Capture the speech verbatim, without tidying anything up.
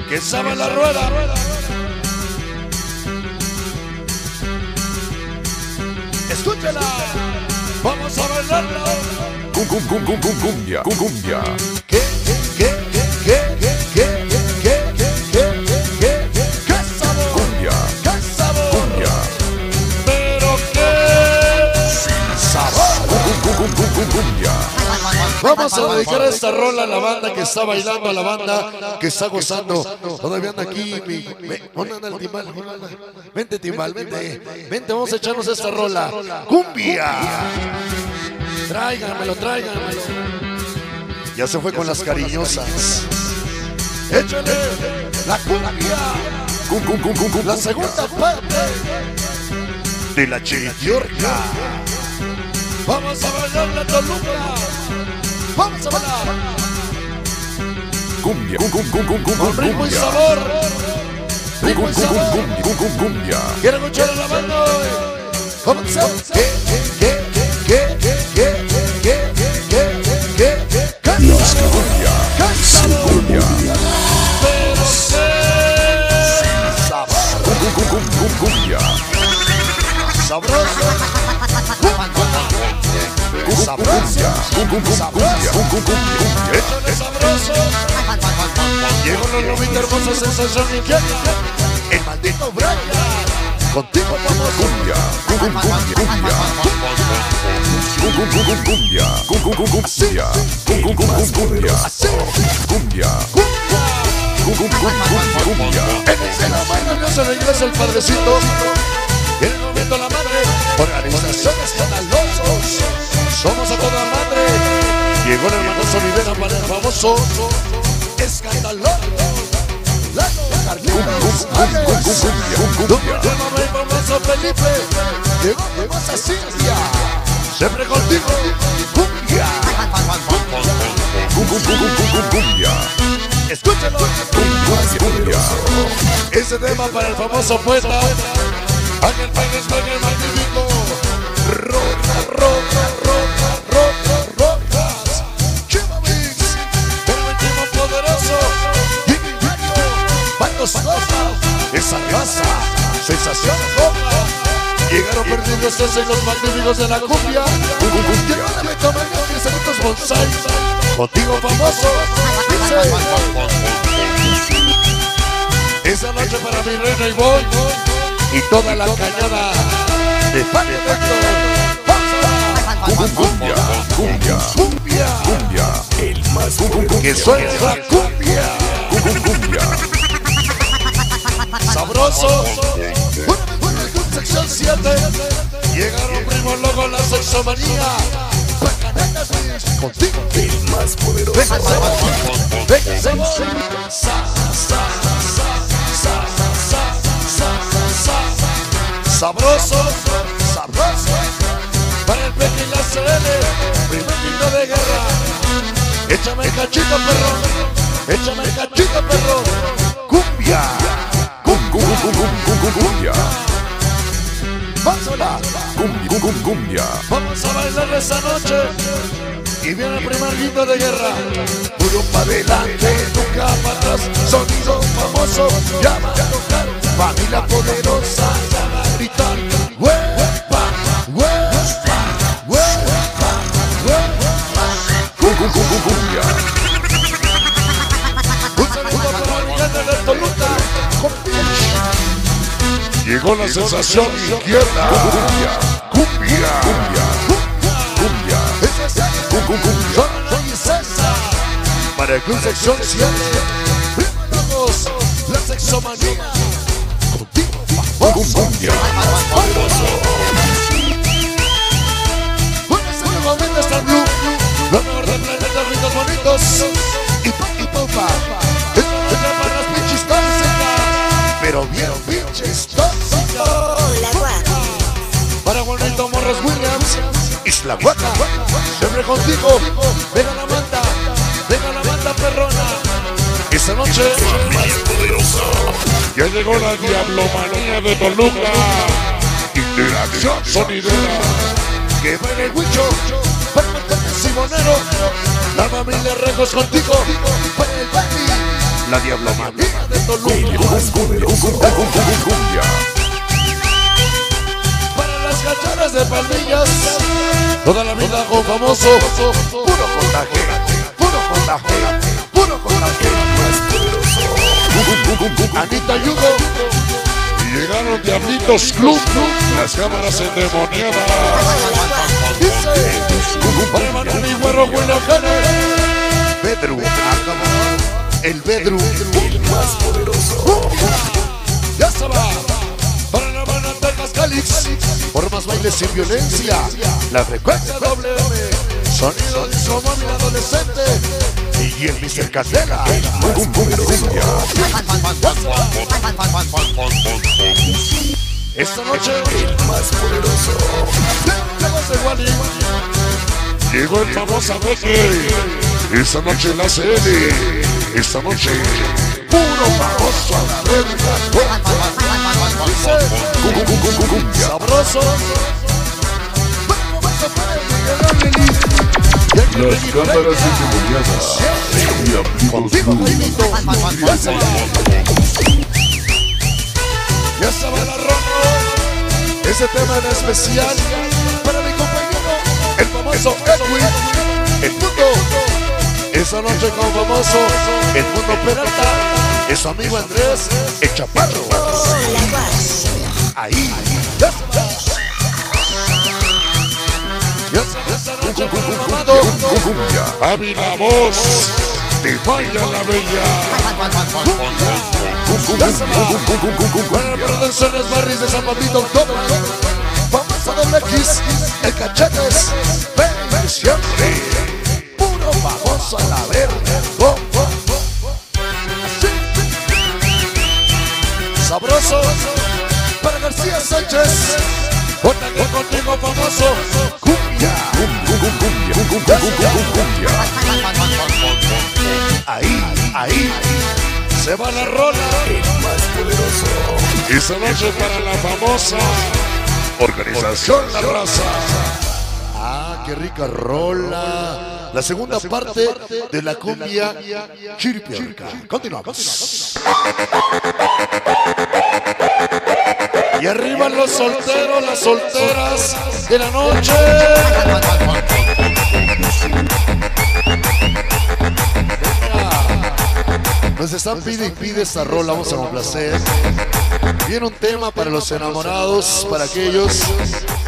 que sabe la rueda. Escúchala, vamos a bailarla. Cum, cum, cum, cum, cum, cumbia, cum, cumbia. ¿Qué, qué, qué, qué, qué, qué, qué, qué, qué, qué, qué sabor? Cumbia, ¿Qué sabor? cumbia. Pero qué sabor. Cum, cum, cum, cum, cum, cumbia. Vamos a dedicar esta rola a la banda que está bailando, a la banda que está gozando. Todavía anda aquí. Mi, me, ¿dónde anda el timbal? Vente, timbal, vente. Vente, vamos a echarnos esta rola. ¡Cumbia! Tráiganmelo, tráiganmelo. Ya se fue con las cariñosas. Échale la cumbia. Cum, cum, cum, cum, cum, La cumbia. segunda parte de la chiripiorca. Vamos a bailar la Toluca. Vamos a bailar Cumbia, cum, cum, cum, cum, cum, con ritmo y cumbia. sabor. Cum, Ritmo cum, y cum, cum, sabor. cumbia, cum, cum, cumbia. Quiero escuchar a la banda hoy. ¿Cómo se llama? ¿Qué, qué, qué, qué, qué, qué, qué, qué, qué, qué, qué sabor? Cumbia, ¿Qué sabor? cumbia. Pero qué sabor. Cum, cum, cum, cum, cum, cumbia. Sabroso. Cum, cum, cumbia. Cum, cum, cum, cumbia. Cum, cum, cumbia. Échale sabroso. Llegó la novita hermosa sensación inquieta. El maldito Brian. Contigo vamos. Cumbia, cum, cum, cumbia, cumbia. Cum, cum, cum, cum, cumbia. Cum, cum, cum, cumbia. Cum, cum, cum, cum, cumbia. Así. Cumbia. Cumbia. Cum, cum, cum, cum, cumbia. En la mano Dios se regresa el padrecito. En el momento la madre. Organizaciones canalosos. Somos a toda madre. Llegó el hermano Solidera para el famoso escandaloso. Lalo Carlitos. El mamá y famoso Felipe. Llegó famosa Silvia. Siempre contigo. Cumbia. Cum, cum, cum, cum, cum, cumbia. Escúchalo. Cumbia. Ese tema para el famoso poeta Ángel Pérez, Ángel Magnífico. Roca, roca, roca, roca, rocas. Chiva Mix, el último poderoso. Jimmy Mario, Bando Sagosa, esa raza, sensación roja. Llegaron perdidos en los magníficos de la cumbia. Llegó la Beto Mario, diez minutos bonsai. Contigo famoso, dice. Esa noche para mi reina y voy y toda la cañada de Padre Héctor. Cum, cumbia, cumbia, Cumbia, cumbia. El más cum, que suena la cumbia. cum, cum, cumbia. Sabroso. Una buena con sección siete. Llegaron primo loco la sexomanía. Bacanetas, contigo. El más poderoso. Venga, sabor. Venga, sabor. Sa, sa, sa, sa, sa, sa, sa. Sabroso, sabroso. Para el Peque y la C L, primer grito de guerra. Échame el cachito, perro. Échame el cachito, perro. Cumbia. Cum, cum, cum, cum, cum, cum, cumbia. Vamos a bailar. Cumbia, cum, cum, cumbia. Vamos a bailar esta noche. Y viene el primer grito de guerra. Puro pa' adelante, nunca para atrás. Sonido famoso, llama a tocar. Familia poderosa, llama a gritar. Huepa, huepa, huepa, huepa. Cum, cum, cum, cum, cumbia. Un saludo para la gigante de Toluca. Llegó la sensación izquierda. Cumbia, Cumbia. cumbia, cumbia. Es necesario. Cum, cum, cumbia. Son y César. Para el Club Sección siete. Primos, la sexomanía. Contigo, Cum, cum, cumbia. Buenas tardes, nuevamente está el Blue. Lo mejor del planeta, ricos bonitos. Y pa y popa. Es la noche para las pinches tóxicas. Pero bien pinches tóxicas. Hola, guapo. Para Juanito Morros Williams. Isla Guaca. Siempre contigo. Venga la manta. Venga la manta perrona. Esta noche. Más poderosa. Ya llegó la diablomanía de Toluca. Interacción sonidera. Que baila el huicho. Para el Simonero. La familia Rejos contigo. Para el Bati. La Diabla Mata. de Toluca. Cumbia. Para las cachorras de Palmillas, toda la vida con famoso. Puro contagio, puro contagio, puro contagio. Anita Yugo. Y llegaron Diablitos Club, las cámaras endemoniadas. Dice, para Manuel y Güero Guinajane. Bedru, el Bedru, el más poderoso. Ya se va. Para la banda Texas Calix, por más bailes sin violencia. La frecuencia doble M, sonido de su mami adolescente. Y el mister Candela. Esta noche, el más poderoso. Llegó el famoso Becky. Esta noche la C L. Esta noche, puro famoso sabroso. Las cámaras endemoniadas. Contigo, Jaimito. Ya estaba la ropa. Ese tema en especial para mi compañero, el famoso Edwin. El mundo. Esa noche con famoso el mundo Peralta. Es su amigo Andrés, el Chaparro. Ahí. Ya está. Ya está esta noche con Amado. Javi la voz. De Baila la Bella. Para Producciones Barris de San Pablito, todo. Vamos a doble X, el Cachetes, ven siempre. Puro famoso a la verde. Oh, oh, oh. Así. Sabroso. Para García Sánchez. Jótate contigo, famoso. Cumbia. Ahí, ahí. Se va la rola. El más poderoso. Esta noche para la famosa Organización La Raza. Ah, qué rica rola. La segunda parte de la cumbia chiripiorca. Continuamos. Y arriba los solteros, las solteras de la noche. Nos están pide y pide esta rola, vamos a complacer. Viene un tema para los enamorados, para aquellos